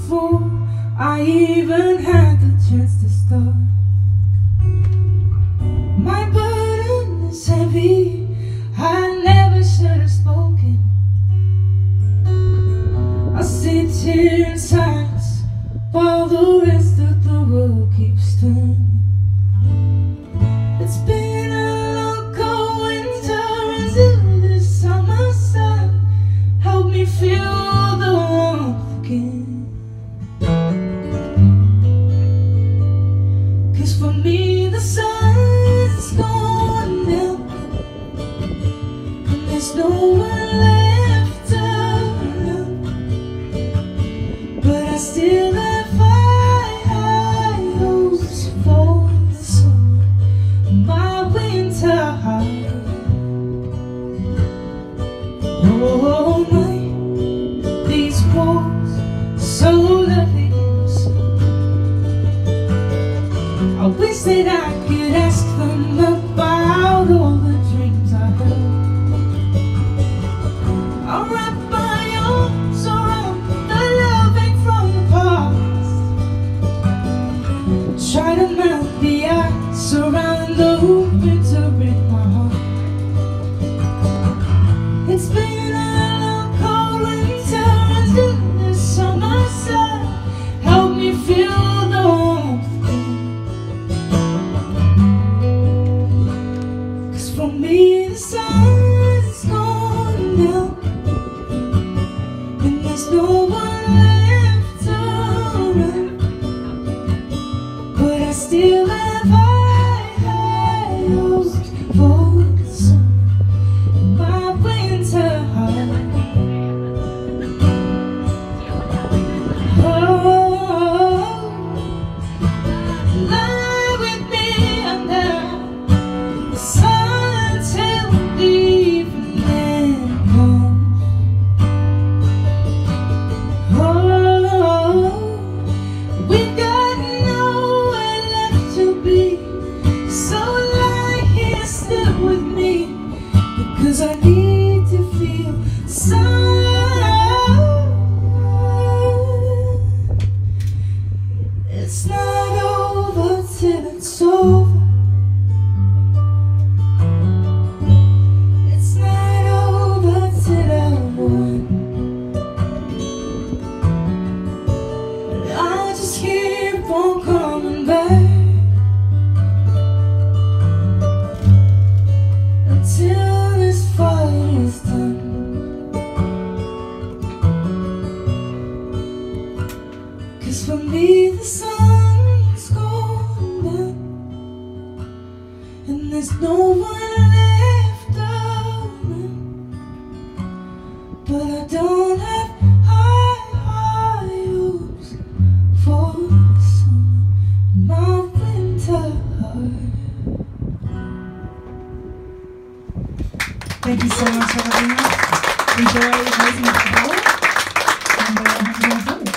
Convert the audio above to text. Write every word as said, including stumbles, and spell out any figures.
before I even had the chance to start. My burden is heavy, I never should have spoken. I sit here in silence while the rest of the world keeps turning. It's been a long cold winter until the summer sun helped me feel the warmth again. 'Cause for me the sun's gone now, and there's no one left around. But I still have high, high hopes for the summer, my winter high. Oh my, these walls so lovely. I wish that I could ask them about all the dreams I held. I'll wrap my arms around the loving from the past, try to melt the ice around the winter in my heart. It's been a long cold winter until the summer sun helped me feel the warmth. For me the sun's gone now, and there's no one left around. But I still have high, high hopes for the summer, my winter high. Oh, lie with me under the sun till the evening comes. Oh, we've got nowhere left to be, so lie here still with me, because I need to feel sun. It's not over till it's over. Keep on coming back until this fight is done. 'Cause for me the sun's gone down, and there's no one left around. But I don't have high, high hopes for the summer, my winter heart. Thank you so much for having us. Enjoy raising the ball, and uh, have a nice day.